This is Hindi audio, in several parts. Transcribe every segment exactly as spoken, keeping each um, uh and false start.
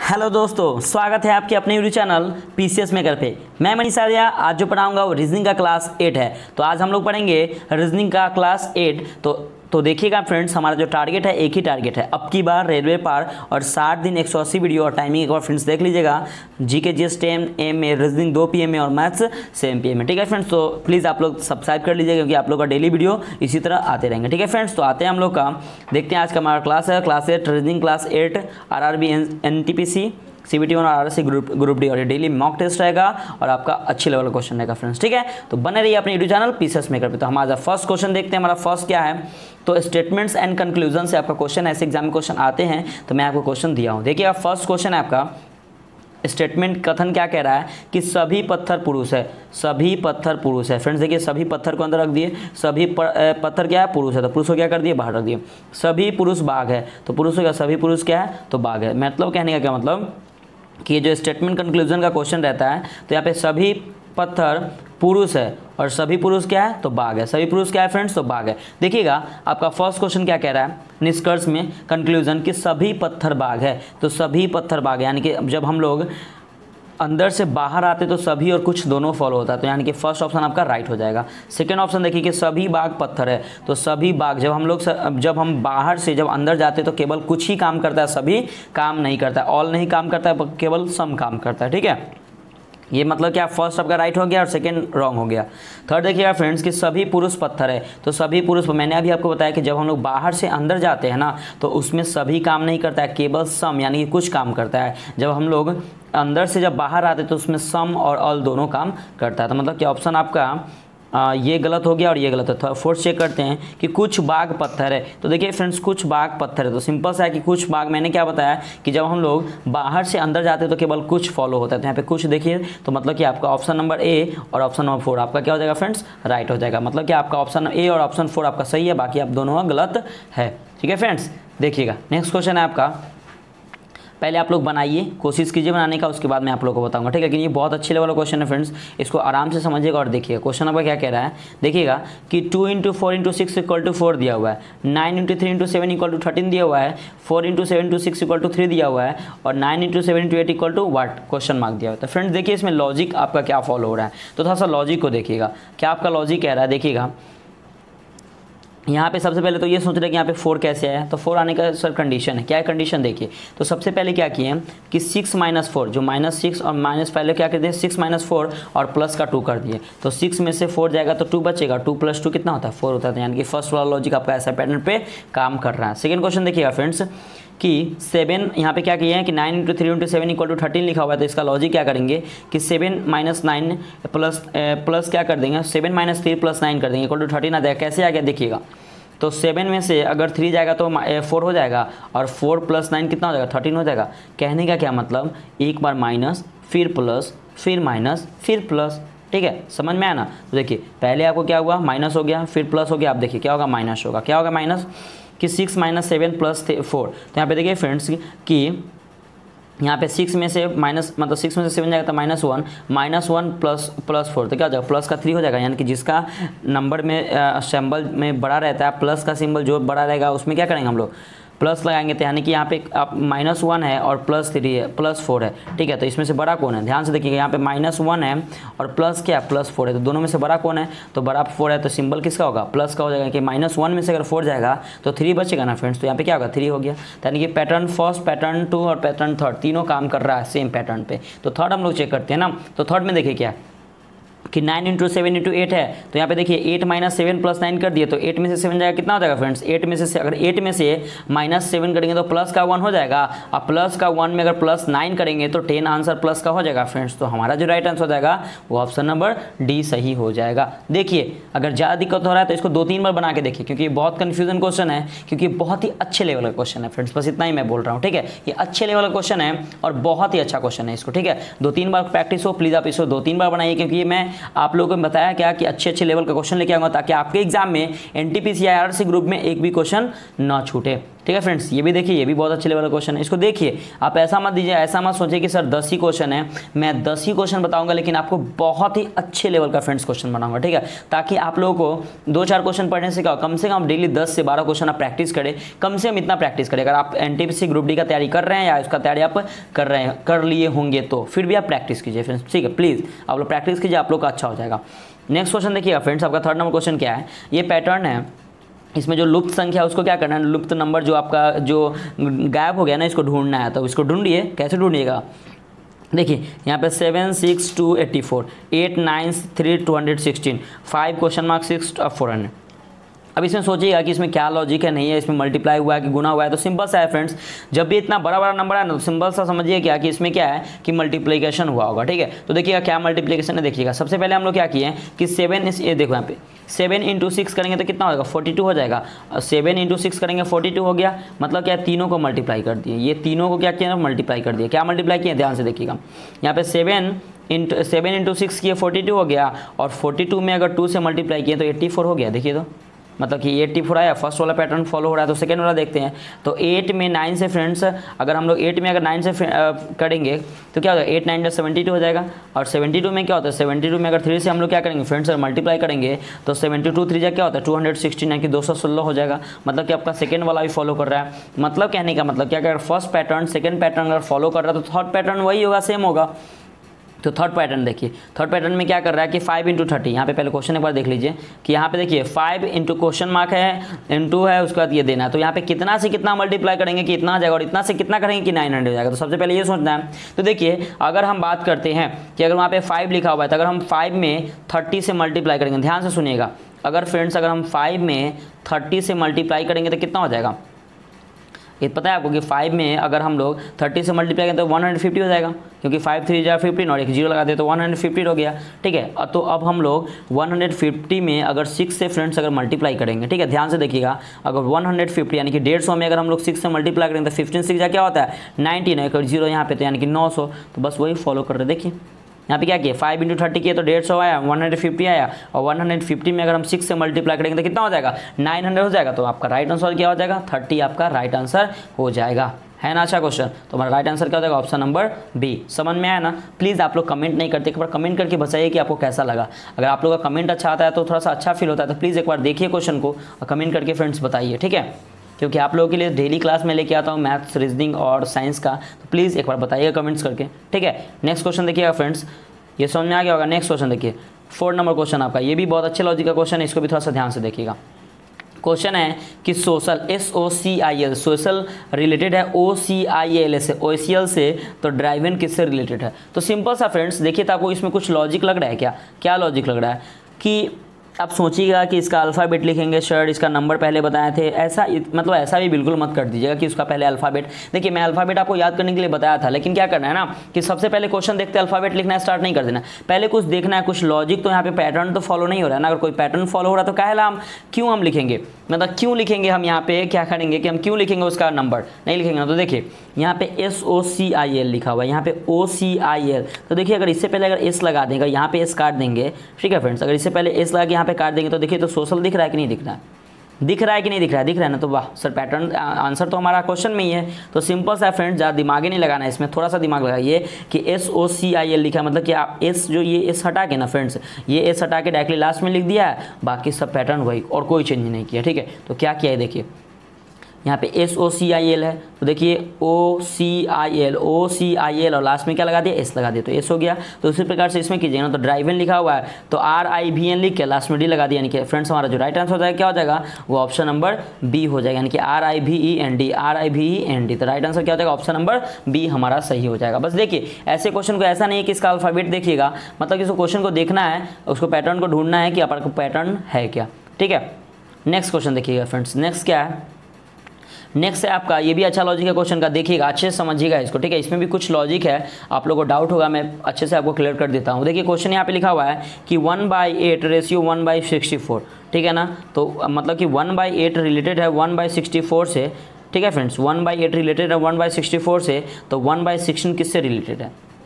हेलो दोस्तों, स्वागत है आपके अपने यूट्यूब चैनल पीसीएस मेकर पे। मैं मनीष आर्या। आज जो पढ़ाऊंगा वो रीजनिंग का क्लास एट है। तो आज हम लोग पढ़ेंगे रीजनिंग का क्लास एट। तो तो देखिएगा फ्रेंड्स, हमारा जो टारगेट है एक ही टारगेट है, अब की बार रेलवे पार और साठ दिन एक सौ अस्सी वीडियो और टाइमिंग एक बार फ्रेंड्स देख लीजिएगा। जीके जीएस टेन एम में, रीजनिंग दो पीएम में और मैथ्स सेवन पीएम में। ठीक है फ्रेंड्स, तो प्लीज़ आप लोग सब्सक्राइब कर लीजिएगा क्योंकि आप लोग का डेली वीडियो इसी तरह आते रहेंगे। ठीक है फ्रेंड्स, तो आते हैं हम लोग का, देखते हैं आज का हमारा क्लास है class eight reasoning class eight R R B N T P C CBT one और R S C group group D. और ये डेली मॉक टेस्ट रहेगा और आपका अच्छे लेवल का क्वेश्चन रहेगा फ्रेंड्स। ठीक है, तो बने रहिए अपने यूट्यूब चैनल पीसीएस मेकर पे। तो हम आज फर्स्ट क्वेश्चन देखते हैं। हमारा फर्स्ट क्या है, तो स्टेटमेंट्स एंड कंक्लूजन से आपका क्वेश्चन, ऐसे एग्जाम में क्वेश्चन आते हैं तो मैं आपको क्वेश्चन दिया हूँ। देखिए, फर्स्ट क्वेश्चन है आपका, स्टेटमेंट कथन क्या कह रहा है कि सभी पत्थर पुरुष है। सभी पत्थर पुरुष है फ्रेंड्स। देखिए, सभी पत्थर को अंदर रख दिए, सभी पत्थर क्या है, पुरुष है, तो पुरुष को क्या कर दिए, बाहर रख दिए। सभी पुरुष बाघ है, तो पुरुष क्या, सभी पुरुष क्या है, तो बाघ है। मतलब कहने का क्या मतलब कि ये जो स्टेटमेंट कंक्लूजन का क्वेश्चन रहता है, तो यहाँ पे सभी पत्थर पुरुष है और सभी पुरुष क्या है, तो बाघ है। सभी पुरुष क्या है फ्रेंड्स, तो बाघ है। देखिएगा, आपका फर्स्ट क्वेश्चन क्या कह रहा है, निष्कर्ष में कंक्लूजन कि सभी पत्थर बाघ है। तो सभी पत्थर बाघ है, यानी कि जब हम लोग अंदर से बाहर आते तो सभी और कुछ दोनों फॉलो होता है, तो यानी कि फर्स्ट ऑप्शन आपका राइट हो जाएगा। सेकंड ऑप्शन देखिए कि सभी बाघ पत्थर है, तो सभी बाघ जब हम लोग जब हम बाहर से जब अंदर जाते तो केवल कुछ ही काम करता है, सभी काम नहीं करता है, ऑल नहीं काम करता है, केवल सम काम करता है। ठीक है, ये मतलब क्या, फर्स्ट आपका राइट हो गया और सेकंड रॉन्ग हो गया। थर्ड देखिएगा फ्रेंड्स कि सभी पुरुष पत्थर है, तो सभी पुरुष, मैंने अभी आपको बताया कि जब हम लोग बाहर से अंदर जाते हैं ना, तो उसमें सभी काम नहीं करता है, केवल सम यानी कि कुछ काम करता है। जब हम लोग अंदर से जब बाहर आते तो उसमें सम और ऑल दोनों काम करता है। तो मतलब कि ऑप्शन आपका आ, ये गलत हो गया और ये गलत है। तो फोर्थ चेक करते हैं कि कुछ बाघ पत्थर है। तो देखिए फ्रेंड्स, कुछ बाघ पत्थर है, तो सिंपल सा है कि कुछ बाघ, मैंने क्या बताया कि जब हम लोग बाहर से अंदर जाते हैं तो केवल कुछ फॉलो होता है। तो यहाँ पे कुछ देखिए, तो मतलब कि आपका ऑप्शन नंबर ए और ऑप्शन नंबर फोर आपका क्या हो जाएगा फ्रेंड्स, राइट हो जाएगा। मतलब कि आपका ऑप्शन ए और ऑप्शन फोर आपका सही है, बाकी आप दोनों गलत है। ठीक है फ्रेंड्स, देखिएगा नेक्स्ट क्वेश्चन है आपका। पहले आप लोग बनाइए, कोशिश कीजिए बनाने का, उसके बाद मैं आप लोगों को बताऊंगा। ठीक है, लेकिन ये बहुत अच्छे लेवल का क्वेश्चन है फ्रेंड्स, इसको आराम से समझिएगा और देखिएगा क्वेश्चन आपका क्या कह रहा है। देखिएगा कि two into four into six equal to four दिया हुआ है, nine into three into seven equal to thirteen दिया हुआ है, four into seven into six equal to three दिया हुआ है, और nine into seven into eight equal to what, question mark दिया हुआ है। तो फ्रेंड्स देखिए, इसमें लॉजिक आपका क्या फॉलो हो रहा है, तो थोड़ा सा लॉजिक को देखिएगा, क्या आपका लॉजिक कह रहा है। देखिएगा, यहाँ पे सबसे पहले तो ये सोच रहे हैं कि यहाँ पे फोर कैसे आया, तो फोर आने का सर कंडीशन है, क्या है कंडीशन देखिए। तो सबसे पहले क्या किए कि सिक्स माइनस फोर, जो माइनस सिक्स और माइनस, पहले क्या कर दिए, सिक्स माइनस फोर और प्लस का टू कर दिए। तो सिक्स में से फोर जाएगा तो टू बचेगा, टू प्लस टू कितना होता है, फोर होता है। यानी कि फर्स्ट वाला लॉजिक आपका ऐसा पैटर्न पे काम कर रहा है। सेकेंड क्वेश्चन देखिएगा फ्रेंड्स कि सेवन, यहाँ पे क्या किए हैं कि nine into three into seven equal to thirteen लिखा हुआ है, तो इसका लॉजिक क्या करेंगे कि seven minus nine plus plus क्या कर देंगे, seven minus three plus nine कर देंगे, इक्वल टू थर्टीन आ जाएगा। कैसे आ गया देखिएगा, तो सेवन में से अगर थ्री जाएगा तो फोर हो जाएगा, और फोर प्लस नाइन कितना हो जाएगा, थर्टीन हो जाएगा। कहने का क्या मतलब, एक बार माइनस, फिर प्लस, फिर माइनस, फिर प्लस। ठीक है, समझ में आया ना। तो देखिए, पहले आपको क्या हुआ, माइनस हो गया, फिर प्लस हो गया, आप देखिए क्या होगा, माइनस होगा। क्या होगा माइनस, कि six minus seven plus four. तो यहाँ पे देखिए फ्रेंड्स कि यहाँ पे सिक्स में से माइनस, मतलब सिक्स में से सेवन जाएगा तो minus one, minus one plus plus four, तो क्या हो जाएगा, प्लस का थ्री हो जाएगा। यानी कि जिसका नंबर में सिंबल में बड़ा रहता है, प्लस का सिंबल जो बड़ा रहेगा उसमें क्या करेंगे हम लोग, प्लस लगाएंगे। तो यानी कि यहाँ पे आप माइनस वन है और प्लस थ्री है, प्लस फोर है। ठीक है, तो इसमें से बड़ा कौन है, ध्यान से देखिएगा, यहाँ पे माइनस वन है और प्लस क्या, प्लस फोर है, तो दोनों में से बड़ा कौन है, तो बड़ा फोर है, तो सिंबल किसका होगा, प्लस का हो जाएगा। कि माइनस वन में से अगर फोर जाएगा तो थ्री बचेगा ना फ्रेंड्स, तो यहाँ पे क्या होगा, थ्री हो गया। यानी कि पैटर्न फर्स्ट, पैटर्न टू और पैटर्न थर्ड तीनों काम कर रहा है सेम पैटर्न पे। तो थर्ड हम लोग चेक करते हैं ना, तो थर्ड में देखिए क्या कि nine into seven into eight है, तो यहाँ पे देखिए eight minus seven plus nine कर दिए, तो एट में से सेवन जाएगा, कितना हो जाएगा फ्रेंड्स, एट में से अगर एट में से माइनस सेवन करेंगे तो प्लस का वन हो जाएगा, और प्लस का वन में अगर प्लस नाइन करेंगे तो टेन आंसर प्लस का हो जाएगा फ्रेंड्स। तो हमारा जो राइट आंसर हो जाएगा वो ऑप्शन नंबर डी सही हो जाएगा। देखिए, अगर ज़्यादा दिक्कत हो रहा है तो इसको दो तीन बार बना के देखिए, क्योंकि बहुत कन्फ्यूजन क्वेश्चन है, क्योंकि बहुत ही अच्छे लेवल का क्वेश्चन है फ्रेंड्स, बस इतना ही मैं बोल रहा हूँ। ठीक है, ये अच्छे लेवल का क्वेश्चन है और बहुत ही अच्छा क्वेश्चन है इसको। ठीक है, दो तीन बार प्रैक्टिस हो, प्लीज़ आप इसको दो तीन बार बनाइए, क्योंकि ये मैं आप लोगों को बताया क्या कि अच्छे अच्छे लेवल का क्वेश्चन लेके आऊंगा, ताकि आपके एग्जाम में एनटीपीसी आरआरसी ग्रुप में एक भी क्वेश्चन ना छूटे। ठीक है फ्रेंड्स, ये भी देखिए, ये भी बहुत अच्छे लेवल का क्वेश्चन है। इसको देखिए, आप ऐसा मत दीजिए, ऐसा मत सोचिए कि सर दस ही क्वेश्चन है, मैं दस ही क्वेश्चन बताऊंगा, लेकिन आपको बहुत ही अच्छे लेवल का फ्रेंड्स क्वेश्चन बनाऊंगा, ठीक है, ताकि आप लोगों को दो चार क्वेश्चन पढ़ने से क्या हो, कम से कम डेली दस से बारह क्वेश्चन आप प्रैक्टिस करें, कम से कम इतना प्रैक्टिस करें। अगर आप एनटीपीसी ग्रुप डी का तैयारी कर रहे हैं या इसका तैयारी आप कर रहे हैं, कर लिए होंगे, तो फिर भी आप प्रैक्टिस कीजिए फ्रेंड्स, ठीक है, प्लीज़ आप लोग प्रैक्टिस कीजिए, आप लोग का अच्छा हो जाएगा। नेक्स्ट क्वेश्चन देखिएगा फ्रेंड्स, आपका थर्ड नंबर क्वेश्चन क्या है, ये पैटर्न है, इसमें जो लुप्त संख्या है उसको क्या करना है, लुप्त नंबर जो आपका जो गायब हो गया ना, इसको ढूंढना है। तो इसको ढूंढिए, कैसे ढूंढिएगा, देखिए यहाँ पे seven six two eighty four, eight nine three two hundred sixteen, five question mark six four hundred. अब इसमें सोचिएगा कि इसमें क्या लॉजिक है, नहीं है, इसमें मल्टीप्लाई हुआ है कि गुना हुआ है। तो सिंपल सा है फ्रेंड्स, जब भी इतना बड़ा बड़ा नंबर है ना, तो सिंपल सा समझिए क्या कि इसमें क्या है कि मल्टीप्लिकेशन हुआ होगा, ठीक है। तो देखिएगा क्या मल्टीप्लिकेशन है, देखिएगा सबसे पहले हम लोग क्या किए हैं कि सेवन इस ये देखो यहाँ पे सेवन इंटू सिक्स करेंगे तो कितना होगा, फोर्टी टू हो जाएगा। सेवन इंटू सिक्स करेंगे फोर्टी टू हो गया, मतलब क्या, तीनों को मल्टीप्लाई कर दिए, ये तीनों को क्या किया, मल्टीप्लाई कर दिया। क्या मल्टीप्लाई किए, ध्यान से देखिएगा, यहाँ पे seven into seven into six किए फोर्टी टू हो गया, और फोर्टी टू में अगर टू से मल्टीप्लाई किए तो एट्टी फोर हो गया। देखिए तो मतलब कि एट्टी फोर आया, फर्स्ट वाला पैटर्न फॉलो हो रहा है। तो सेकंड वाला देखते हैं, तो एट में नाइन से फ्रेंड्स, अगर हम लोग एट में अगर नाइन से करेंगे तो क्या होगा, एट नाइन सेवेंटी टू हो जाएगा। और सेवेंटी टू में क्या होता है, सेवेंटी टू में अगर थ्री से हम लोग क्या करेंगे फ्रेंड्स, मल्टीप्लाई करेंगे तो सेवेंटी टू थ्री जा क्या होता है, टू हंड्रेड सिक्सटीन यानी कि दो सौ सोलह हो जाएगा। मतलब कि आपका सेकंड वाला भी फॉलो कर रहा है। मतलब कहने का मतलब क्या, अगर फर्स्ट पैटर्न सेकंड पैटर्न अगर फॉलो कर रहा है तो थर्ड पैटर्न वही होगा, सेम होगा। तो थर्ड पैटर्न देखिए, थर्ड पैटर्न में क्या कर रहा है कि फाइव इंटू थर्टी, यहाँ पे पहले क्वेश्चन एक बार देख लीजिए कि यहाँ पे देखिए फाइव इंटू क्वेश्चन मार्क है, इंटू है, उसके बाद ये देना है। तो यहाँ पे कितना से कितना मल्टीप्लाई करेंगे कि इतना आ जाएगा, और इतना से कितना करेंगे कि नाइन हंड्रेड हो जाएगा। तो सबसे पहले ये सोचना है। तो देखिए अगर हम बात करते हैं कि अगर वहाँ पे फाइव लिखा हुआ है, तो अगर हम फाइव में थर्टी से मल्टीप्लाई करेंगे, ध्यान से सुनिएगा, अगर फ्रेंड्स अगर हम फाइव में थर्टी से मल्टीप्लाई करेंगे तो कितना हो जाएगा, ये पता है आपको कि फाइव में अगर हम लोग थर्टी से मल्टीप्लाई करें तो वन हंड्रेड फिफ्टी हो जाएगा, क्योंकि फाइव थ्री जा फिफ्टीन और एक जीरो लगा दे तो वन हंड्रेड फिफ्टी हो गया, ठीक है। तो अब हम लोग वन हंड्रेड फिफ्टी में अगर सिक्स से फ्रेंड्स अगर मल्टीप्लाई करेंगे, ठीक है, ध्यान से देखिएगा, अगर वन हंड्रेड फिफ्टी यानी कि डेढ़ सौ में अगर हम लोग सिक्स से मल्टीप्लाई करेंगे तो फिफ्टीन सिक्स जा क्या होता है, नाइनटीन, एक जीरो यहाँ पे तो यानी कि नौ सौ। तो बस वही फॉलो कर रहे, देखिए यहाँ पे क्या किया, फाइव इंटू थर्टी किया तो डेढ़ सौ आया, वन हंड्रेड फिफ्टी आया, और वन हंड्रेड फिफ्टी में अगर हम सिक्स से मल्टीप्लाई करेंगे तो कितना हो जाएगा, नाइन हंड्रेड हो जाएगा। तो आपका राइट आंसर क्या हो जाएगा, थर्टी आपका राइट आंसर हो जाएगा, है ना। अच्छा क्वेश्चन, तो हमारा राइट आंसर क्या हो जाएगा, ऑप्शन नंबर बी। समझ में आया ना। प्लीज़ आप लोग कमेंट नहीं करते, एक बार कमेंट करके बताइए कि आपको कैसा लगा। अगर आप लोगों का कमेंट अच्छा आता है तो थोड़ा सा अच्छा फील होता है, तो प्लीज़ एक बार देखिए क्वेश्चन को और कमेंट करके फ्रेंड्स बताइए, ठीक है, क्योंकि आप लोगों के लिए डेली क्लास में लेके आता हूँ मैथ्स, रीजनिंग और साइंस का। तो प्लीज़ एक बार बताइएगा कमेंट्स करके, ठीक है। नेक्स्ट क्वेश्चन देखिएगा फ्रेंड्स, ये समझ में आ गया होगा। नेक्स्ट क्वेश्चन देखिए, फोर्थ नंबर क्वेश्चन आपका, ये भी बहुत अच्छे लॉजिक का क्वेश्चन है, इसको भी थोड़ा सा ध्यान से देखिएगा। क्वेश्चन है कि social, S O C I L, social related है ओ सी आई एल से, ओ सी एल से, तो ड्राइव इन किससे रिलेटेड है। तो सिंपल सा फ्रेंड्स देखिए, तो आपको इसमें कुछ लॉजिक लग रहा है क्या, क्या लॉजिक लग रहा है कि आप सोचिएगा कि इसका अल्फ़ाबेट लिखेंगे, शर्ट इसका नंबर पहले बताए थे, ऐसा मतलब ऐसा भी बिल्कुल मत कर दीजिएगा कि उसका पहले अल्फ़ाबेट। देखिए मैं अल्फ़ाबेट आपको याद करने के लिए बताया था, लेकिन क्या करना है ना कि सबसे पहले क्वेश्चन देखते अल्फ़ाबेट लिखना स्टार्ट नहीं कर देना, पहले कुछ देखना है, कुछ लॉजिक। तो यहाँ पे पैटर्न तो फॉलो नहीं हो रहा है ना, अगर कोई पैटर्न फॉलो हो रहा है तो काहे ला हम क्यों हम लिखेंगे, मतलब क्यों लिखेंगे हम यहाँ पे, क्या करेंगे कि हम क्यों लिखेंगे उसका नंबर, नहीं लिखेंगे ना। तो देखिए यहाँ पे S O C I L लिखा हुआ है, यहाँ पे ओ सी आई एल, तो देखिए अगर इससे पहले अगर एस लगा देंगे, यहाँ पे एस काट देंगे, ठीक है फ्रेंड्स, अगर इससे पहले एस लगा के यहाँ पे काट देंगे तो देखिए तो सोशल दिख रहा है कि नहीं दिख रहा है, दिख रहा है कि नहीं दिख रहा है, दिख रहा है ना। तो वाह सर, पैटर्न आंसर तो हमारा क्वेश्चन में ही है। तो सिंपल सा फ्रेंड्स, ज़्यादा दिमाग ही नहीं लगाना है इसमें, थोड़ा सा दिमाग लगाइए कि S O C I L लिखा है, मतलब कि आप एस जो ये एस हटा के ना फ्रेंड्स, ये एस हटा के डायरेक्टली लास्ट में लिख दिया है, बाकी सब पैटर्न वही और कोई चेंज नहीं किया, ठीक है। तो क्या किया है देखिए, यहाँ पे S O C I L है, तो देखिए O C I L, O C I L और लास्ट में क्या लगा दिया, एस लगा दिया, तो एस हो गया। तो उसी प्रकार से इसमें कीजिएगा ना, तो ड्राइव इन लिखा हुआ है तो आर आई वी एन लिख के लास्ट में डी लगा दिया, यानी कि फ्रेंड्स हमारा जो राइट आंसर हो जाएगा क्या हो जाएगा, वो ऑप्शन नंबर बी हो जाएगा, यानी कि R I V E N D, R I V E N D. तो राइट आंसर क्या हो जाएगा, ऑप्शन नंबर बी हमारा सही हो जाएगा। बस देखिए ऐसे क्वेश्चन को ऐसा नहीं है कि इसका अल्फाबेट देखिएगा, मतलब कि क्वेश्चन को देखना है, उसको पैटर्न को ढूंढना है कि आपका पैटर्न है क्या, ठीक है। नेक्स्ट क्वेश्चन देखिएगा फ्रेंड्स, नेक्स्ट क्या है, नेक्स्ट है आपका, ये भी अच्छा लॉजिक है क्वेश्चन का, देखिएगा अच्छे से समझिएगा इसको, ठीक है। इसमें भी कुछ लॉजिक है, आप लोगों को डाउट होगा, मैं अच्छे से आपको क्लियर कर देता हूँ। देखिए क्वेश्चन यहाँ पे लिखा हुआ है कि one by eight ratio one by sixty four, ठीक है ना। तो मतलब कि वन बाई एट रिलेटेड है वन बाई सिक्सटी फोर से, ठीक है friends, one by eight related है वन बाई सिक्सटी फोर से, तो वन बाई सिक्सटीन किससे रिलेटेड है।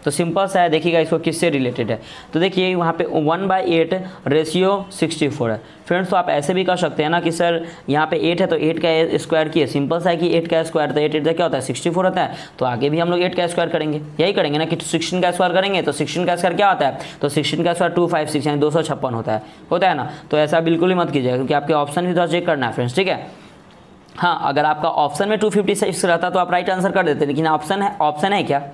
तो सिंपल सा है, देखिएगा इसको किससे रिलेटेड है। तो देखिए वहाँ पे one by eight ratio sixty four है फ्रेंड्स। तो आप ऐसे भी कर सकते हैं ना कि सर यहाँ पे एट है तो एट का स्क्वायर किए, सिंपल सा है कि एट का स्क्वायर तो एट एट क्या होता है सिक्सटी फोर होता है, तो आगे भी हम लोग एट का स्क्वायर करेंगे, यही करेंगे ना कि सिक्सटीन का स्क्वायर करेंगे तो सिक्सटीन का स्क्वायर क्या होता है, तो सिक्सटीन का स्क्वायर टू फाइव सिक्स यानी दो सौ छप्पन होता है होता है ना। तो ऐसा बिल्कुल ही मत कीजिएगा क्योंकि आपके ऑप्शन भी थोड़ा चेक करना है फ्रेंड्स, ठीक है। हाँ, अगर आपका ऑप्शन में टू फिफ्टी सिक्स रहता तो आप राइट आंसर कर देते, लेकिन ऑप्शन है ऑप्शन है क्या,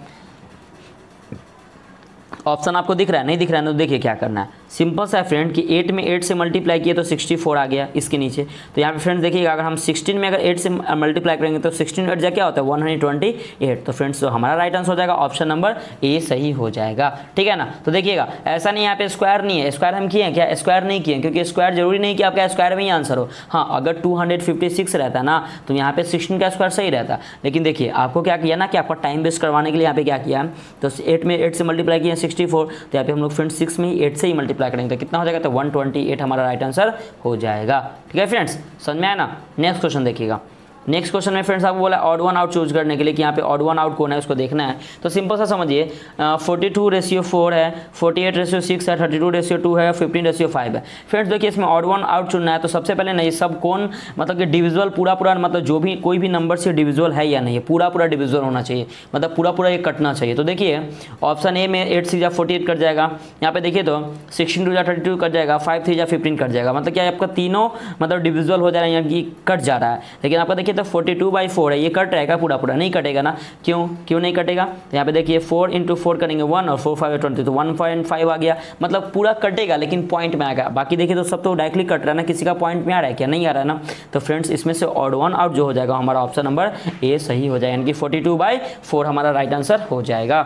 ऑप्शन आपको दिख रहा है, नहीं दिख रहा है तो देखिए क्या करना है। सिंपल सा है फ्रेंड कि एट में एट से मल्टीप्लाई किए तो सिक्सटी फोर आ गया इसके नीचे। तो यहाँ पे फ्रेंड्स देखिएगा अगर हम सिक्सटीन में अगर एट से मल्टीप्लाई करेंगे तो सिक्सटीन एट जा क्या होता है वन हंड्रेड ट्वेंटी एट। तो फ्रेंड्स तो हमारा राइट आंसर हो जाएगा ऑप्शन नंबर ए सही हो जाएगा, ठीक है ना। तो देखिएगा ऐसा नहीं यहाँ पे स्क्वायर नहीं है, स्क्वायर हम किए हैं क्या, स्क्वायर नहीं किए क्योंकि स्क्वायर जरूरी नहीं कि आपका स्क्वायर में ही आंसर हो। हाँ, अगर टू हंड्रेड फिफ्टी सिक्स रहता ना तो यहाँ पे सिक्सटीन का स्क्वायर सही रहता, लेकिन देखिए आपको क्या किया ना कि आपका टाइम वेस्ट करवाने के लिए यहाँ पे क्या किया, तो एट में एट से मल्टीप्लाई किया सिक्सटी फोर, तो यहाँ पे हम लोग फ्रेंड्स सिक्स में ही एट से ही मल्टीप्लाई करेंगे तो कितना हो जाएगा, तो वन ट्वेंटी एट हमारा राइट आंसर हो जाएगा, ठीक है फ्रेंड्स। समझ में आया ना। नेक्स्ट क्वेश्चन देखिएगा। नेक्स्ट क्वेश्चन में फ्रेंड्स आपको बोला ऑड वन आउट चूज करने के लिए कि यहाँ पे ऑड वन आउट कौन है उसको देखना है। तो सिंपल सा समझिए, फोर्टी टू रेशियो फोर है, फोर्टी एट रेशियो सिक्स है, थर्टी टू रेशियो टू है, फिफ्टीन रेशियो फाइव है। फ्रेंड्स देखिए इसमें ऑड वन आउट चुनना है तो सबसे पहले नहीं सब कौन मतलब कि डिविजुअल पूरा पूरा मतलब जो भी कोई भी नंबर से डिविजुअल है या नहीं है, पूरा पूरा डिविजुअल होना चाहिए, मतलब पूरा पूरा ये कटना चाहिए। तो देखिए ऑप्शन ए में एट सी जा फोर्टी एट कट जाएगा, यहाँ पे देखिए तो सिक्सटीन टू जा थर्टी टू कट जाएगा, फाइव थ्री जा फिफ्टीन कट जाएगा, मतलब क्या आपका तीनों मतलब डिविजुअल हो जा रहा है यानी कि कट जा रहा है। लेकिन आपका देखिए तो फोर्टी टू बाई फोर है, ये कट रहेगा पूरा पूरा नहीं कटेगा ना, क्यों क्यों नहीं कटेगा, तो यहाँ पे देखिए फोर इंटू फोर करेंगे वन और फोर फाइव ट्वेंटी तो वन पॉइंट फाइव आ गया, मतलब पूरा कटेगा लेकिन पॉइंट में आएगा। बाकी देखिए तो सब तो डायरेक्टली कट रहा है ना, किसी का पॉइंट में आ रहा है क्या, नहीं आ रहा है ना। तो फ्रेंड्स इसमें से ऑड वन आउट जो हो जाएगा हमारा ऑप्शन नंबर ए सही हो जाएगा, यानी कि फोर्टी टू बाई फोर हमारा राइट आंसर हो जाएगा।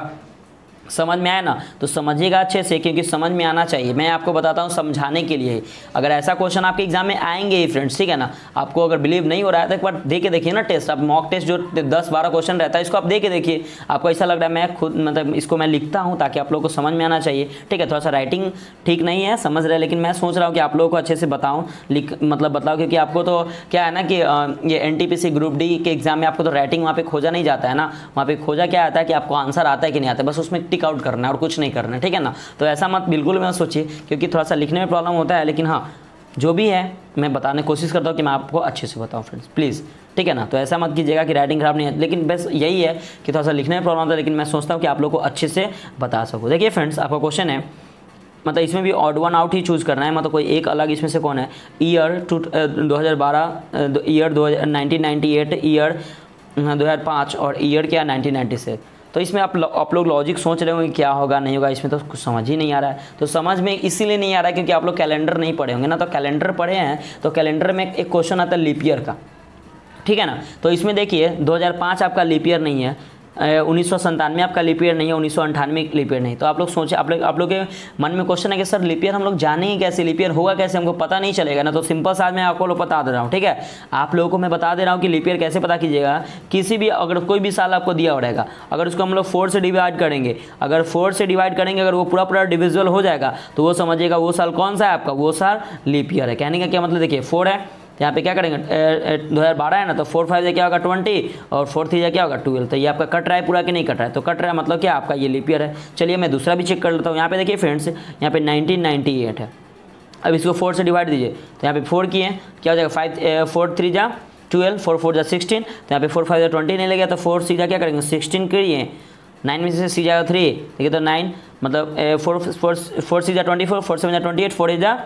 समझ में आया ना, तो समझिएगा अच्छे से क्योंकि समझ में आना चाहिए, मैं आपको बताता हूँ समझाने के लिए। अगर ऐसा क्वेश्चन आपके एग्जाम में आएंगे ही फ्रेंड्स, ठीक है ना। आपको अगर बिलीव नहीं हो रहा है तो एक बार दे के देखिए ना टेस्ट, आप मॉक टेस्ट जो दस बारह क्वेश्चन रहता है इसको आप दे के देखिए, आपको ऐसा लग रहा है मैं खुद मतलब इसको मैं लिखता हूँ ताकि आप लोगों को समझ में आना चाहिए, ठीक है। थोड़ा सा राइटिंग ठीक नहीं है समझ रहे, लेकिन मैं सोच रहा हूँ कि आप लोगों को अच्छे से बताऊँ लिख मतलब बताओ, क्योंकि आपको तो क्या है ना कि ये N T P C group D के एग्जाम में आपको तो राइटिंग वहाँ पे खोजा नहीं जाता है ना, वहाँ पे खोजा क्या आता है कि आपको आंसर आता है कि नहीं आता है, बस उसमें टिक आउट करना है और कुछ नहीं करना, ठीक है ना। तो ऐसा मत बिल्कुल मत सोचिए क्योंकि थोड़ा सा लिखने में प्रॉब्लम होता है, लेकिन हाँ जो भी है मैं बताने की कोशिश करता हूँ कि मैं आपको अच्छे से बताऊँ फ्रेंड्स प्लीज़, ठीक है ना। तो ऐसा मत कीजिएगा कि राइटिंग खराब नहीं है, लेकिन बस यही है कि थोड़ा सा लिखने में प्रॉब्लम होता है, लेकिन मैं सोचता हूँ कि आप लोग को अच्छे से बता सकूँ। देखिए फ्रेंड्स आपका क्वेश्चन है मतलब इसमें भी ऑड वन आउट ही चूज़ करना है, मतलब कोई एक अलग इसमें से कौन है, ईयर टू दो हज़ार बारह, ईयर दो हज़ार नाइनटीन नाइन्टी एट, ईयर दो हज़ार पाँच और ईयर क्या नाइनटीन नाइन्टी सिक्स। तो इसमें आप आप लोग लॉजिक सोच रहे होंगे क्या होगा नहीं होगा, इसमें तो कुछ समझ ही नहीं आ रहा है। तो समझ में इसीलिए नहीं आ रहा है क्योंकि आप लोग कैलेंडर नहीं पढ़े होंगे ना, तो कैलेंडर पढ़े हैं तो कैलेंडर में एक क्वेश्चन आता है लीप ईयर का, ठीक है ना। तो इसमें देखिए दो हज़ार पाँच आपका लीप ईयर नहीं है, उन्नीस सौ संतानवे आपका लीप ईयर नहीं है, उन्नीस सौ अंठानवे लीप ईयर नहीं। तो आप लोग सोचे आप लोग आप लोग के मन में क्वेश्चन है कि सर लीप ईयर हम लोग जानेंगे कैसे, लीप ईयर होगा कैसे, हमको पता नहीं चलेगा ना। तो सिंपल सा मैं आपको लोग बता दे रहा हूँ, ठीक है। आप लोगों को मैं बता दे रहा हूँ कि लीप ईयर कैसे पता कीजिएगा, किसी भी अगर कोई भी साल आपको दिया रहेगा, अगर उसको हम लोग फोर से डिवाइड करेंगे, अगर फोर से डिवाइड करेंगे अगर वो पूरा पूरा डिविजुअल हो जाएगा तो वो समझिएगा वो साल कौन सा है आपका, वो साल लीप ईयर है। कहने का क्या मतलब, देखिए फोर है यहाँ पे क्या करेंगे दो हज़ार बारह है ना, तो फोर फाइव से क्या होगा ट्वेंटी और फोर थ्री से क्या होगा ट्वेल्व। तो ये आपका कट रहा है पूरा कि नहीं कट रहा है, तो कट रहा है मतलब क्या आपका ये लीप ईयर है। चलिए मैं दूसरा भी चेक कर लेता हूँ। यहाँ पे देखिए फ्रेंड्स यहाँ पे नाइनटीन नाइन्टी एट है, अब इसको फोर से डिवाइड दीजिए तो यहाँ पे फोर किए क्या हो जाएगा, फाइव फोर थ्री जा ट्वेल्व, फोर फोर जा सिक्सटीन, तो यहाँ पे फोर फाइव जा ट्वेंटी नहीं लगेगा तो फोर सी जा क्या करेंगे सिक्सटीन करिए, नाइन में से सी जाएगा थ्री, देखिए तो नाइन मतलब फोर फोर फोर सी जा ट्वेंटी फोर, फोर सेवन जा ट्वेंटी एट, फोर एट जा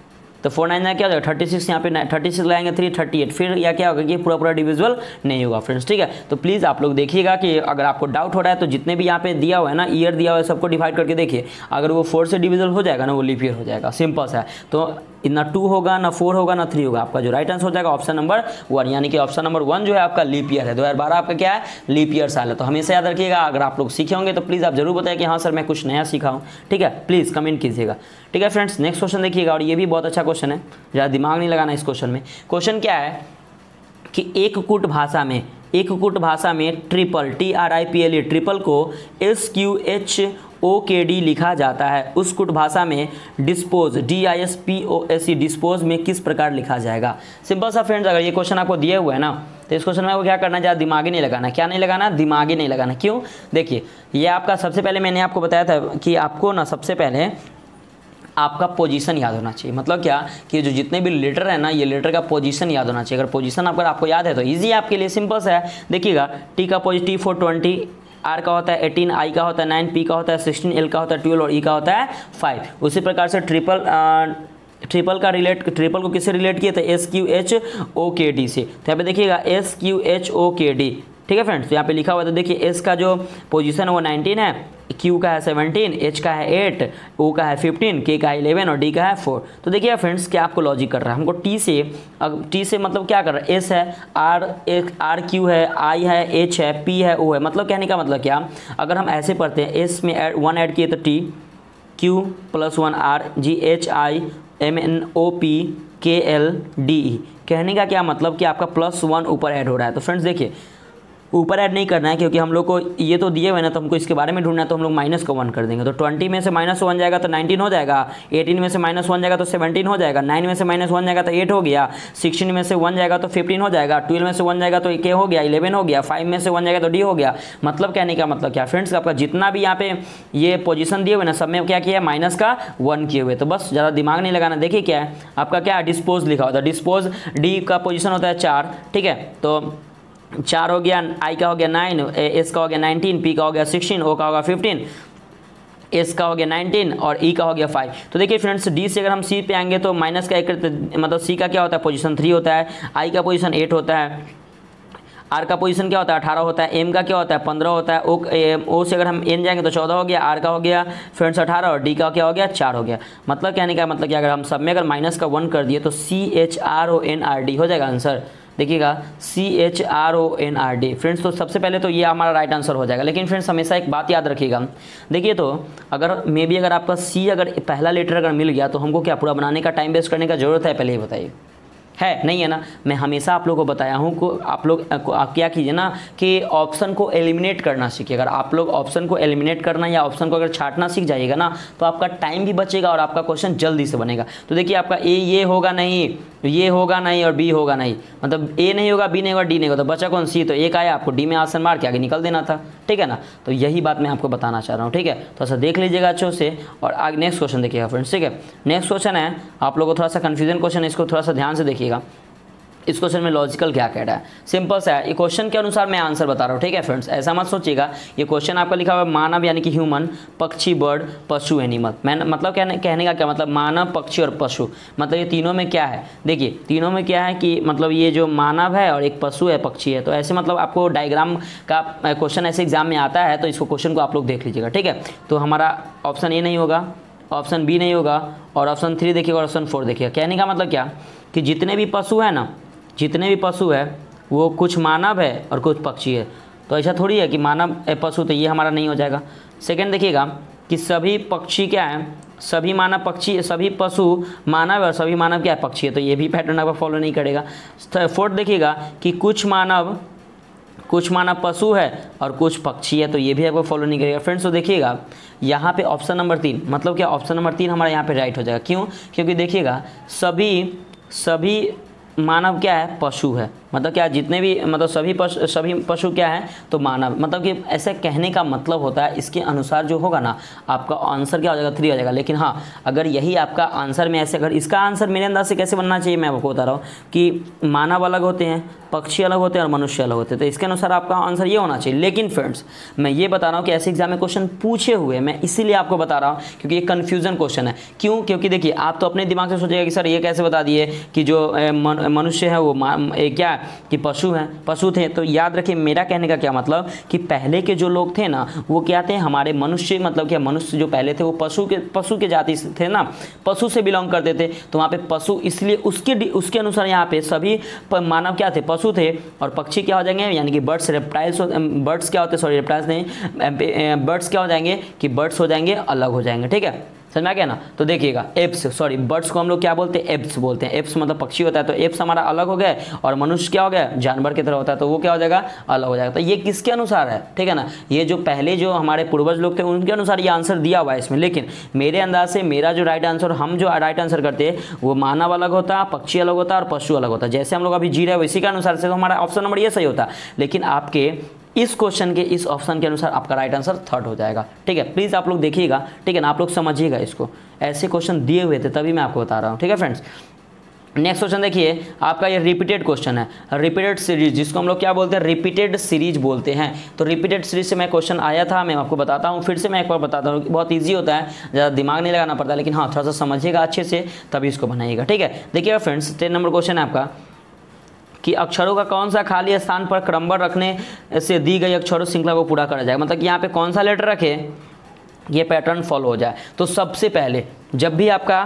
तो फोर नाइन क्या हो जाएगा थर्टी सिक्स, यहाँ पे थर्टी सिक्स लगाएंगे थ्री थर्टी एट, फिर या क्या होगा कि पूरा पूरा डिविजुअल नहीं होगा फ्रेंड्स, ठीक है। तो प्लीज़ आप लोग देखिएगा कि अगर आपको डाउट हो रहा है तो जितने भी यहाँ पे दिया हुआ है ना ईयर दिया हुआ है सबको डिवाइड करके देखिए, अगर वो फोर से डिविजुअल हो जाएगा ना वो लीप ईयर हो जाएगा, सिंपल सा है। तो ना टू होगा ना फोर होगा ना थ्री होगा, आपका जो राइट आंसर हो जाएगा ऑप्शन नंबर वन, यानी कि ऑप्शन नंबर वन जो है आपका लीप ईयर है। दो हज़ार बारह आपका क्या है लीप ईयर साल है। तो हमेशा याद रखिएगा, अगर आप लोग सीखे होंगे तो प्लीज़ आप जरूर बताइए कि हाँ सर मैं कुछ नया सीखा हूँ, ठीक है, प्लीज़ कमेंट कीजिएगा, ठीक है फ्रेंड्स। नेक्स्ट क्वेश्चन देखिएगा, और ये भी बहुत अच्छा क्वेश्चन है, ज़्यादा दिमाग नहीं लगाना इस क्वेश्चन में। क्वेश्चन क्या है कि एक कुट भाषा में एक कुट भाषा में triple T R I P L E triple को S Q H O K D लिखा जाता है, उस कुट भाषा में dispose D I S P O S E dispose में किस प्रकार लिखा जाएगा। सिंपल सा फ्रेंड्स, अगर ये क्वेश्चन आपको दिए हुए है ना तो इस क्वेश्चन में वो क्या करना है, ज़्यादा दिमागी नहीं लगाना। क्या नहीं लगाना, दिमागी नहीं लगाना। क्यों, देखिए ये आपका सबसे पहले मैंने आपको बताया था कि आपको ना सबसे पहले आपका पोजीशन याद होना चाहिए। मतलब क्या कि जो जितने भी लेटर है ना, ये लेटर का पोजीशन याद होना चाहिए। अगर पोजीशन अगर आपको याद है तो इजी है आपके लिए, सिंपल सा है। देखिएगा टी का पॉजिटिव फोर ट्वेंटी, आर का होता है एटीन, आई का होता है नाइन, पी का होता है सिक्सटीन, एल का होता है ट्वेल्व और ई का होता है फाइव। उसी प्रकार से ट्रिपल ट्रिपल का रिलेट ट्रिपल को किससे रिलेट किया था, S Q H O K D से। तो यहाँ पे देखिएगा S Q H O K D, ठीक है फ्रेंड्स। तो यहाँ पे लिखा हुआ है, तो देखिए एस का जो पोजीशन है वो नाइनटीन है, क्यू का है सेवनटीन, एच का है एट, ओ का है फिफ्टीन, के का है इलेवन और डी का है फोर। तो देखिए फ्रेंड्स क्या आपको लॉजिक कर रहा है, हमको टी से टी से मतलब क्या कर रहा है, एस है, आर एक आर क्यू है, आई है, एच है, पी है, ओ है। मतलब कहने का मतलब क्या, अगर हम ऐसे पढ़ते हैं एस में ऐड वन ऐड किए तो T, Q plus one R, G H I M N O P K L D E. कहने का क्या मतलब कि आपका प्लस वन ऊपर ऐड हो रहा है। तो फ्रेंड्स देखिए ऊपर ऐड नहीं करना है क्योंकि हम लोग को ये तो दिए हुए ना, तो हमको इसके बारे में ढूंढना है, तो हम लोग माइनस का वन कर देंगे। तो ट्वेंटी में से माइनस वन जाएगा तो नाइनटीन हो जाएगा, एटीन में से माइनस वन जाएगा तो सेवनटीन हो जाएगा, नाइन में से माइनस वन जाएगा तो एट हो गया, सिक्सटीन में से वन जाएगा तो फिफ्टीन हो जाएगा, ट्वेल्व में से वन जाएगा तो के हो गया, इलेवन हो गया, फाइव में से वन जाएगा तो डी हो गया। मतलब कहने का मतलब क्या फ्रेंड्स, आपका जितना भी यहाँ पे ये पोजीशन दिए हुए ना, सब में क्या किया है, माइनस का वन किए हुए। तो बस ज़्यादा दिमाग नहीं लगाना। देखिए क्या है आपका, क्या डिस्पोज लिखा होता है, डिस्पोज डी का पोजीशन होता है चार, ठीक है। तो चार हो गया, आई का हो गया नाइन, एस का हो गया नाइनटीन, पी का हो गया सिक्सटीन, ओ का होगा फिफ्टीन, एस का हो गया नाइनटीन और ई का हो गया फाइव। तो देखिए फ्रेंड्स डी से अगर हम सी पे आएंगे तो माइनस का एक मतलब सी का क्या होता है, पोजीशन थ्री होता है, आई का पोजीशन एट होता है, आर का पोजीशन क्या होता है, अठारह होता है, एम का क्या होता है, पंद्रह होता है, ओ ओ से अगर हम एन जाएंगे तो चौदह हो गया, आर का हो गया फ्रेंड्स अठारह और डी का क्या हो गया, चार हो गया। मतलब कहने का मतलब कि अगर हम सब में अगर माइनस का वन कर दिए तो C H R O N R D हो जाएगा आंसर। देखिएगा C H R O N R D friends. तो सबसे पहले तो ये हमारा राइट आंसर हो जाएगा। लेकिन फ्रेंड्स हमेशा एक बात याद रखिएगा, देखिए तो अगर मे बी अगर आपका सी अगर पहला लेटर अगर मिल गया तो हमको क्या पूरा बनाने का टाइम वेस्ट करने का जरूरत है, पहले ही बताइए, है नहीं है ना। मैं हमेशा आप लोगों को बताया हूँ को आप लोग आप क्या कीजिए ना कि ऑप्शन को एलिमिनेट करना सीखिए। अगर आप लोग ऑप्शन को एलिमिनेट करना या ऑप्शन को अगर छांटना सीख जाइएगा ना तो आपका टाइम भी बचेगा और आपका क्वेश्चन जल्दी से बनेगा। तो देखिए आपका ए ये होगा नहीं, ये होगा नहीं और बी होगा नहीं, मतलब ए नहीं होगा, बी नहीं होगा, डी नहीं होगा, तो बचा कौन, सी। तो एक आया, आपको डी में आंसर मार के आगे निकल देना था, ठीक है ना। तो यही बात मैं आपको बताना चाह रहा हूँ, ठीक है। तो ऐसा देख लीजिएगा अच्छे से और आगे नेक्स्ट क्वेश्चन देखिएगा फ्रेंड्स, ठीक है। नेक्स्ट क्वेश्चन है आप लोगों को थोड़ा सा कन्फ्यूजन क्वेश्चन है, इसको थोड़ा सा ध्यान से देखिएगा। इस क्वेश्चन में लॉजिकल क्या कह रहा है, सिंपल सा है, ये क्वेश्चन के अनुसार मैं आंसर बता रहा हूँ, ठीक है फ्रेंड्स। ऐसा मत सोचिएगा, ये क्वेश्चन आपका लिखा हुआ है मानव यानी कि ह्यूमन, पक्षी बर्ड, पशु एनिमल। मैं मतलब कहने कहने का क्या मतलब, मानव, पक्षी और पशु, मतलब ये तीनों में क्या है, देखिए तीनों में क्या है कि मतलब ये जो मानव है और एक पशु है, पक्षी है। तो ऐसे मतलब आपको डायग्राम का क्वेश्चन ऐसे एग्जाम में आता है, तो इसको क्वेश्चन को आप लोग देख लीजिएगा, ठीक है। तो हमारा ऑप्शन ए नहीं होगा, ऑप्शन बी नहीं होगा और ऑप्शन थ्री देखिएगा और ऑप्शन फोर देखिएगा। कहने का मतलब क्या कि जितने भी पशु है ना, जितने भी पशु है वो कुछ मानव है और कुछ पक्षी है। तो ऐसा थोड़ी है कि मानव पशु, तो ये हमारा नहीं हो जाएगा। सेकंड देखिएगा कि सभी पक्षी क्या है, सभी मानव पक्षी, सभी पशु मानव और सभी मानव क्या है, पक्षी है। तो ये भी पैटर्न आपको फॉलो नहीं करेगा। फोर्थ देखिएगा कि कुछ मानव कुछ मानव पशु है और कुछ पक्षी है, तो ये भी आपको फॉलो नहीं करेगा फ्रेंड्स। तो देखिएगा यहाँ पे ऑप्शन नंबर तीन, मतलब क्या ऑप्शन नंबर तीन हमारा यहाँ पे राइट हो जाएगा। क्यों, क्योंकि देखिएगा सभी सभी मानव क्या है, पशु है। मतलब क्या जितने भी मतलब सभी पशु सभी पशु क्या है, तो मानव। मतलब कि ऐसे कहने का मतलब होता है इसके अनुसार जो होगा ना आपका आंसर क्या हो जाएगा, थ्री हो जाएगा। लेकिन हाँ अगर यही आपका आंसर में ऐसे, अगर इसका आंसर मेरे अंदाज से कैसे बनना चाहिए, मैं आपको बता रहा हूँ कि मानव अलग होते हैं, पक्षी अलग होते हैं और मनुष्य अलग होते हैं, तो इसके अनुसार आपका आंसर ये होना चाहिए। लेकिन फ्रेंड्स मैं ये बता रहा हूँ कि ऐसे एग्जाम में क्वेश्चन पूछे हुए, मैं इसीलिए आपको बता रहा हूँ क्योंकि ये कन्फ्यूजन क्वेश्चन है। क्यों, क्योंकि देखिए आप तो अपने दिमाग से सोचेगा कि सर ये कैसे बता दिए कि जो मनुष्य है वो क्या कि पशु है, पशु थे। तो याद रखिए मेरा कहने का क्या मतलब कि पहले के जो लोग थे ना वो क्या थे, हमारे मनुष्य, मतलब क्या मनुष्य जो पहले थे वो पशु के पशु के जाति थे ना, पशु से बिलोंग करते थे। तो वहाँ पे पशु, इसलिए उसके उसके अनुसार यहाँ पे सभी मानव क्या थे, पशु थे और पक्षी क्या हो जाएंगे, यानी कि बर्ड्स, रेप्टाइल्स, बर्ड्स क्या होते हैं, सॉरी रेप्टाइल्स नहीं, बर्ड्स क्या हो जाएंगे कि बर्ड्स हो जाएंगे, अलग हो जाएंगे, ठीक है। समझ में आ गया ना। तो देखिएगा एप्स, सॉरी बर्ड्स को हम लोग क्या बोलते हैं, एप्स बोलते हैं। एप्स मतलब पक्षी होता है, तो एप्स हमारा अलग हो गया और मनुष्य क्या हो गया, जानवर की तरह होता है, तो वो क्या हो जाएगा, अलग हो जाएगा। तो ये किसके अनुसार है, ठीक है ना, ये जो पहले जो हमारे पूर्वज लोग थे उनके अनुसार ये आंसर दिया हुआ है इसमें। लेकिन मेरे अंदाज से मेरा जो राइट आंसर, हम जो राइट आंसर करते हैं वो मानव अलग होता, पक्षी अलग होता और पशु अलग होता। जैसे हम लोग अभी जी रहे हैं इसी के अनुसार से तो हमारा ऑप्शन नंबर ये सही होता। लेकिन आपके इस क्वेश्चन के इस ऑप्शन के अनुसार आपका राइट आंसर थर्ड हो जाएगा, ठीक है। प्लीज़ आप लोग देखिएगा, ठीक है ना, आप लोग समझिएगा इसको, ऐसे क्वेश्चन दिए हुए थे तभी मैं आपको बता रहा हूँ, ठीक है फ्रेंड्स। नेक्स्ट क्वेश्चन देखिए आपका, ये रिपीटेड क्वेश्चन है, रिपीटेड सीरीज, जिसको हम लोग क्या बोलते हैं, रिपीटेड सीरीज बोलते हैं। तो रिपीटेड सीरीज से मैं क्वेश्चन आया था, मैं आपको बताता हूँ, फिर से मैं एक बार बताता हूँ, बहुत ईजी होता है, ज़्यादा दिमाग नहीं लगाना पड़ता, लेकिन हाँ थोड़ा सा समझिएगा अच्छे से तभी इसको बनाइएगा, ठीक है। देखिएगा फ्रेंड्स, टेन नंबर क्वेश्चन है आपका कि अक्षरों का कौन सा खाली स्थान पर क्रमबद्ध रखने से दी गई अक्षरों श्रृंखला को पूरा करा जाएगा। मतलब कि यहाँ पे कौन सा लेटर रखे ये पैटर्न फॉलो हो जाए। तो सबसे पहले जब भी आपका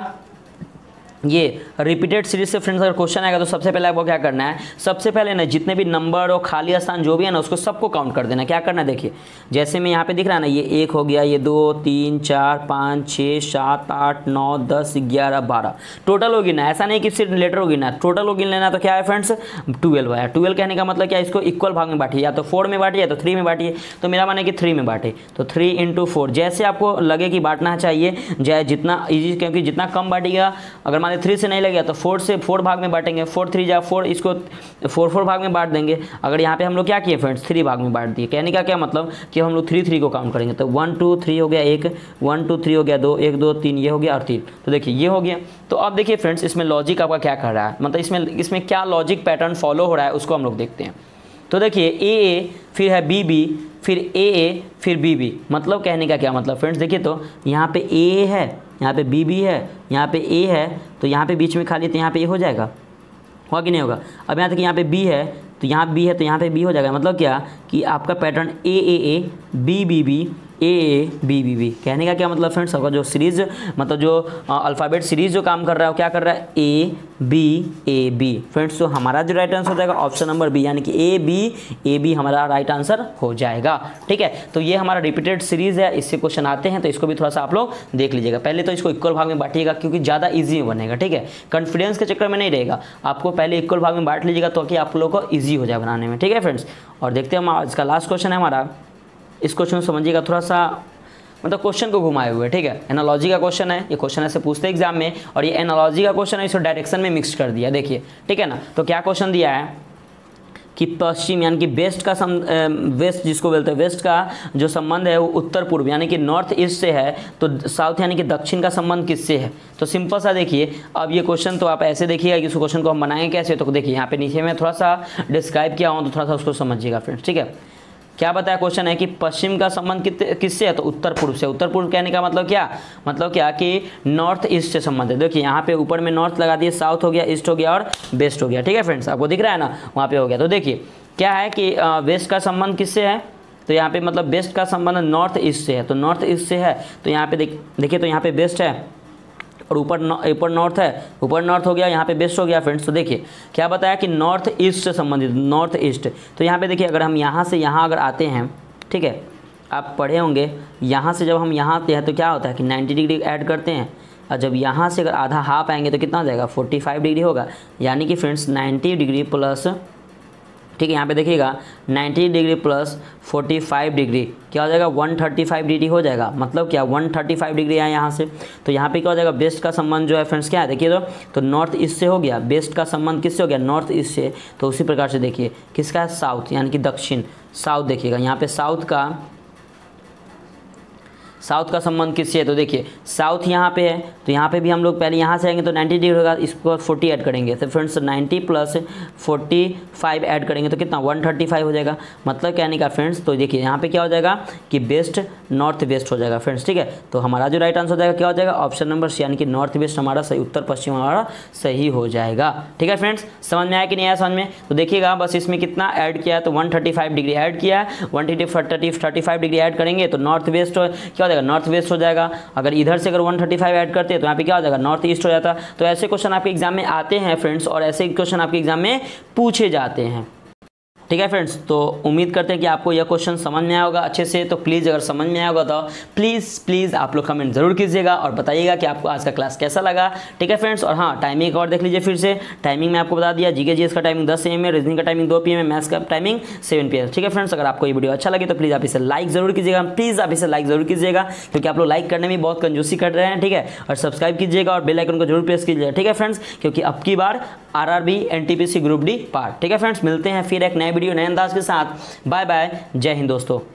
ये रिपीटेड सीरीज से फ्रेंड्स अगर क्वेश्चन आएगा तो सबसे पहले आपको क्या करना है, सबसे पहले ना जितने भी नंबर और खाली स्थान जो भी है ना उसको सबको काउंट कर देना। क्या करना है, देखिए जैसे मैं यहाँ पे दिख रहा है ना, ये एक हो गया, ये दो तीन चार पाँच छः सात आठ नौ दस ग्यारह बारह, टोटल होगी ना, ऐसा नहीं कि सिर्फ लेटर होगी ना, टोटल होगी लेना। तो क्या है फ्रेंड्स, ट्वेल्व है। ट्वेल्व कहने का मतलब क्या, इसको इक्वल भाग में बांटिए, या तो फोर में बांटिए या तो थ्री में बांटिए। तो मेरा माने कि थ्री में बांटे, तो थ्री इंटू फोर, जैसे आपको लगे कि बांटना चाहिए जाए जितना ईजी, क्योंकि जितना कम बांटिएगा, अगर माने थ्री से नहीं लगेगा तो फोर से फोर भाग में बांटेंगे, फोर थ्री जा फोर, इसको फोर फोर भाग में बांट देंगे। अगर यहाँ पे हम लोग क्या किए फ्रेंड्स, थ्री भाग में बांट दिए, कहने का क्या मतलब कि हम लोग थ्री थ्री को काउंट करेंगे। तो वन टू थ्री हो गया एक, वन टू थ्री हो गया दो, एक दो तीन ये हो गया और तीन, तो देखिए ये हो गया। तो अब देखिए फ्रेंड्स इसमें लॉजिक आपका क्या कर रहा है, मतलब इसमें इसमें क्या लॉजिक पैटर्न फॉलो हो रहा है उसको हम लोग देखते हैं। तो देखिए ए ए फिर है बी बी फिर ए ए फिर बी बी, मतलब कहने का क्या मतलब फ्रेंड्स, देखिए तो यहाँ पे ए है, यहाँ पे बी बी है, यहाँ पे ए है, तो यहाँ पे बीच में खाली तो यहाँ पे ए हो जाएगा, होगा कि नहीं होगा। अब यहाँ तक यहाँ पे बी है तो यहाँ बी है तो यहाँ पे बी हो जाएगा। मतलब क्या कि आपका pattern A A A B B B A A B B B, कहने का क्या मतलब फ्रेंड्स, आपका जो सीरीज मतलब जो अल्फ़ाबेट सीरीज जो काम कर रहा है वो क्या कर रहा है, A B A B friends. तो हमारा जो राइट आंसर हो जाएगा ऑप्शन नंबर बी, यानी कि ए बी ए बी हमारा राइट आंसर हो जाएगा, ठीक है। तो ये हमारा रिपीटेड सीरीज है, इससे क्वेश्चन आते हैं, तो इसको भी थोड़ा सा आप लोग देख लीजिएगा। पहले तो इसको इक्वल भाग में बांटिएगा क्योंकि ज़्यादा ईजी बनेगा, ठीक है, कॉन्फिडेंस के चक्कर में नहीं रहेगा, आपको पहले इक्वल भाग में बांट लीजिएगा तो कि आप लोगों को ईजी हो जाए बनाने में, ठीक है फ्रेंड्स। और देखते हैं हम आज का लास्ट क्वेश्चन है हमारा, इस क्वेश्चन को समझिएगा थोड़ा सा, मतलब क्वेश्चन को घुमाए हुए, ठीक है। एनालॉजी का क्वेश्चन है, ये क्वेश्चन ऐसे पूछते हैं एग्जाम में, और ये एनालॉजी का क्वेश्चन है, इसको डायरेक्शन में मिक्स कर दिया, देखिए, ठीक है ना। तो क्या क्वेश्चन दिया है कि पश्चिम यानी कि वेस्ट का सम वेस्ट जिसको बोलते हैं वेस्ट का जो संबंध है वो उत्तर पूर्व यानी कि नॉर्थ ईस्ट से है, तो साउथ यानी कि दक्षिण का संबंध किससे है। तो सिंपल सा देखिए, अब ये क्वेश्चन तो आप ऐसे देखिएगा कि उस क्वेश्चन को हम बनाएंगे कैसे। तो देखिए यहाँ पे नीचे में थोड़ा सा डिस्क्राइब किया हूँ, तो थोड़ा सा उसको समझिएगा फ्रेंड्स, ठीक है। क्या बताया क्वेश्चन है कि पश्चिम का संबंध किससे है, तो उत्तर पूर्व से। उत्तर पूर्व कहने का मतलब क्या, मतलब क्या कि नॉर्थ ईस्ट से संबंध है। देखिए यहाँ पे ऊपर में नॉर्थ लगा दिए, साउथ हो गया, ईस्ट हो गया और वेस्ट हो गया, ठीक है फ्रेंड्स, आपको दिख रहा है ना, वहाँ पे हो गया। तो देखिए क्या है कि वेस्ट का संबंध किससे है, तो यहाँ पे मतलब वेस्ट का संबंध नॉर्थ ईस्ट से है, तो नॉर्थ ईस्ट से है, तो यहाँ पे देख देखिए तो यहाँ पे वेस्ट है और ऊपर ऊपर नॉर्थ है, ऊपर नॉर्थ हो गया, यहाँ पे वेस्ट हो गया फ्रेंड्स। तो देखिए क्या बताया कि नॉर्थ ईस्ट से संबंधित, नॉर्थ ईस्ट। तो यहाँ पे देखिए अगर हम यहाँ से यहाँ अगर आते हैं, ठीक है, आप पढ़े होंगे, यहाँ से जब हम यहाँ आते हैं तो क्या होता है कि नाइन्टी डिग्री ऐड करते हैं, और जब यहाँ से अगर आधा हाफ आएंगे तो कितना हो जाएगा, फोर्टी फाइव डिग्री होगा, यानी कि फ्रेंड्स नाइन्टी डिग्री प्लस, ठीक है, यहाँ पे देखिएगा ninety degree plus forty five degree क्या हो जाएगा, वन थर्टी फाइव डिग्री हो जाएगा। मतलब क्या वन थर्टी फाइव डिग्री है यहाँ से, तो यहाँ पे क्या हो जाएगा, वेस्ट का संबंध जो है फ्रेंड्स क्या है, देखिए तो तो नॉर्थ ईस्ट से हो गया, वेस्ट का संबंध किससे हो गया, नॉर्थ ईस्ट से। तो उसी प्रकार से देखिए किसका है, साउथ यानी कि दक्षिण, साउथ देखिएगा यहाँ पे साउथ का साउथ का संबंध किससे है, तो देखिए साउथ यहाँ पे है, तो यहाँ पे भी हम लोग पहले यहाँ से आएंगे तो नाइन्टी डिग्री होगा, इसके बाद फोर्टी ऐड करेंगे, तो friends ninety plus forty five add करेंगे तो कितना वन थर्टी फाइव हो जाएगा। मतलब कहने का फ्रेंड्स, तो देखिए यहाँ पे क्या हो जाएगा कि वेस्ट नॉर्थ वेस्ट हो जाएगा फ्रेंड्स, ठीक है। तो हमारा जो राइट आंसर हो जाएगा क्या हो जाएगा, ऑप्शन नंबर सी यानी कि नॉर्थ वेस्ट हमारा सही, उत्तर पश्चिम हमारा सही हो जाएगा, ठीक है फ्रेंड्स। समझ में आया कि नहीं आया समझ में, तो देखिएगा बस इसमें कितना ऐड किया है, तो one thirty five degree add किया है, one thirty five degree add करेंगे तो नॉर्थ वेस्ट क्या हो जाएगा, नॉर्थ वेस्ट हो जाएगा। अगर इधर से अगर वन थर्टी फाइव ऐड करते हैं तो यहाँ पे क्या हो जाएगा, नॉर्थ ईस्ट हो जाता। तो ऐसे क्वेश्चन आपके एग्जाम में आते हैं फ्रेंड्स, और ऐसे क्वेश्चन आपके एग्जाम में पूछे जाते हैं। ठीक है फ्रेंड्स, तो उम्मीद करते हैं कि आपको यह क्वेश्चन समझ में आया होगा अच्छे से। तो प्लीज़ अगर समझ में आया होगा तो प्लीज़ प्लीज़ आप लोग कमेंट जरूर कीजिएगा और बताइएगा कि आपको आज का क्लास कैसा लगा। ठीक है फ्रेंड्स, और हाँ टाइमिंग और देख लीजिए फिर से। टाइमिंग में आपको बता दिया, जीके जीएस का टाइमिंग दस एम है, रीजनिंग का टाइमिंग दो पी एम है, मैथ्स का टाइमिंग सेवन पी एम। ठीक है फ्रेंड्स, अगर आपको ये वीडियो अच्छा लगे तो प्लीज़ आप इसे लाइक जरूर कीजिएगा, प्लीज़ आप इसे लाइक जरूर कीजिएगा, क्योंकि आप लोग लाइक करने में बहुत कंजूसी कर रहे हैं। ठीक है, और सब्सक्राइब कीजिएगा और बेल आइकन को जरूर प्रेस कीजिएगा। ठीक है फ्रेंड्स, क्योंकि अब की बार RRB NTPC group D part. ठीक है फ्रेंड्स, मिलते हैं फिर एक नए वीडियो नए अंदाज के साथ। बाय बाय, जय हिंद दोस्तों।